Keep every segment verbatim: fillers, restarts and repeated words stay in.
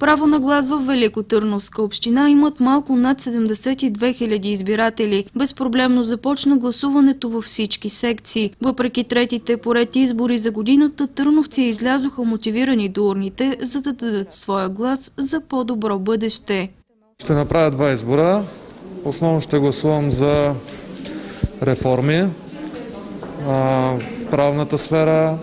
Право на глас в Великотърновска община имат малко над седемдесет и две хиляди избиратели. Безпроблемно започна гласуването във всички секции. Въпреки третите поред избори за годината, търновци излязоха мотивирани до урните, за да дадат своя глас за по-добро бъдеще. Ще направя два избора. Основно ще гласувам за реформи в правната сфера,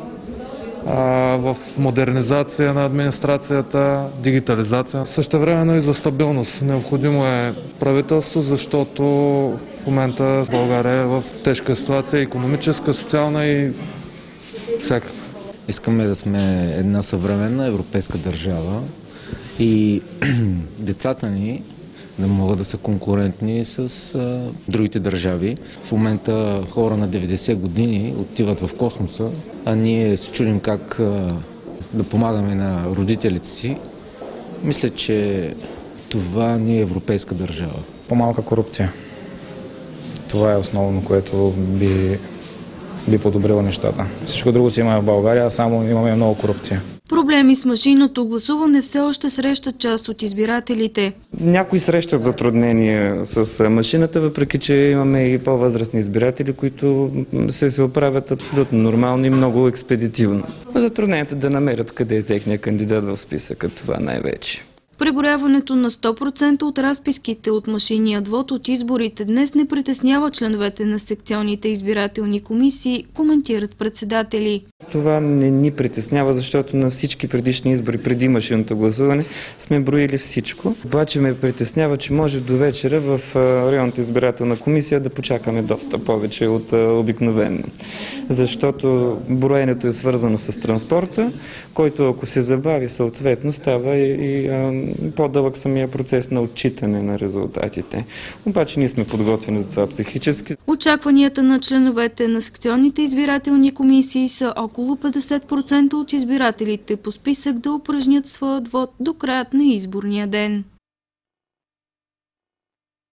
в модернизация на администрацията, дигитализация. Същевременно и за стабилност. Необходимо е правителство, защото в момента България е в тежка ситуация, икономическа, социална и всякаква. Искаме да сме една съвременна европейска държава и децата ни да могат да са конкурентни с а, другите държави. В момента хора на деветдесет години отиват в космоса, а ние се чудим как а, да помагаме на родителите си. Мисля, че това не е европейска държава. По-малка корупция. Това е основно, което би, би подобрило нещата. Всичко друго си има в България, а само имаме много корупция. Проблеми с машинното гласуване все още срещат част от избирателите. Някои срещат затруднения с машината, въпреки че имаме и по-възрастни избиратели, които се, се оправят абсолютно нормално и много експедитивно. Затруднението да намерят къде е техният кандидат в списъка, това най-вече. Преброяването на сто процента от разписките от машинният вод от изборите днес не притеснява членовете на секционните избирателни комисии, коментират председатели. Това не ни притеснява, защото на всички предишни избори преди машинното гласуване сме броили всичко. Обаче ме притеснява, че може до вечера в районната избирателна комисия да почакаме доста повече от обикновено. Защото броенето е свързано с транспорта, който ако се забави съответно става и, и по-дълъг самия процес на отчитане на резултатите. Обаче ние сме подготвени за това психически. Очакванията на членовете на секционните избирателни комисии са около петдесет процента от избирателите по списък да упражнят своят вод до краят на изборния ден.